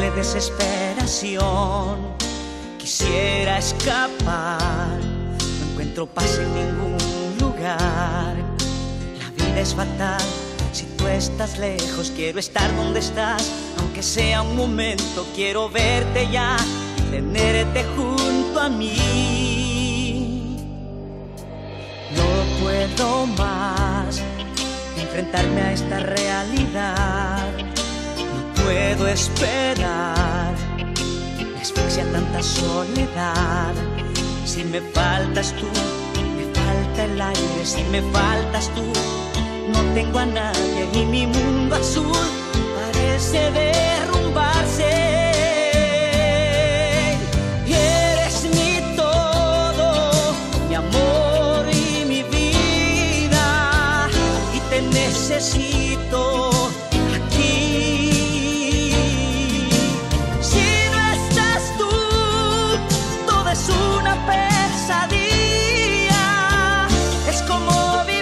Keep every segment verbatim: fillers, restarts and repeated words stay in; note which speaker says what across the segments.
Speaker 1: terrible desesperación. Quisiera escapar, no encuentro paz en ningún lugar. La vida es fatal si tú estás lejos. Quiero estar donde estás, aunque sea un momento. Quiero verte ya y tenerte junto a mí. No puedo más enfrentarme a esta realidad. No puedo esperar, me asfixia tanta soledad. Si me faltas tú, me falta el aire. Si me faltas tú, no tengo a nadie y mi mundo azul parece derrumbarse. Y eres mi todo, mi amor y mi vida, y te necesito aquí. Si no estás tú, todo es una pesadilla. Es como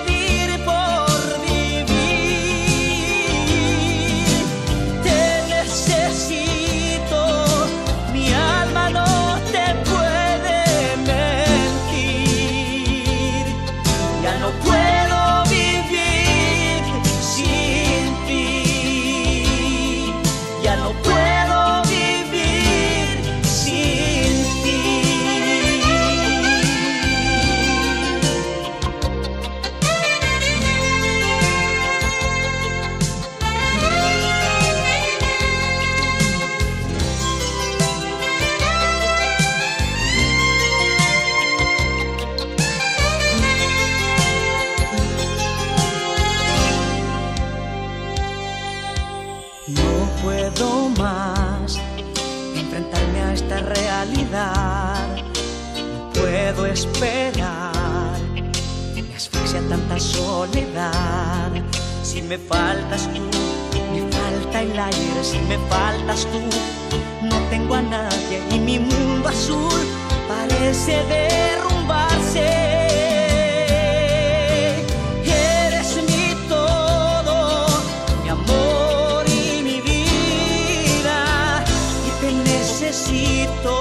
Speaker 1: puedo más enfrentarme a esta realidad. No puedo esperar, me asfixia tanta soledad. Si me faltas tú, me falta el aire. Si me faltas tú, no tengo a nadie y mi mundo azul parece derrumbarse. Necesito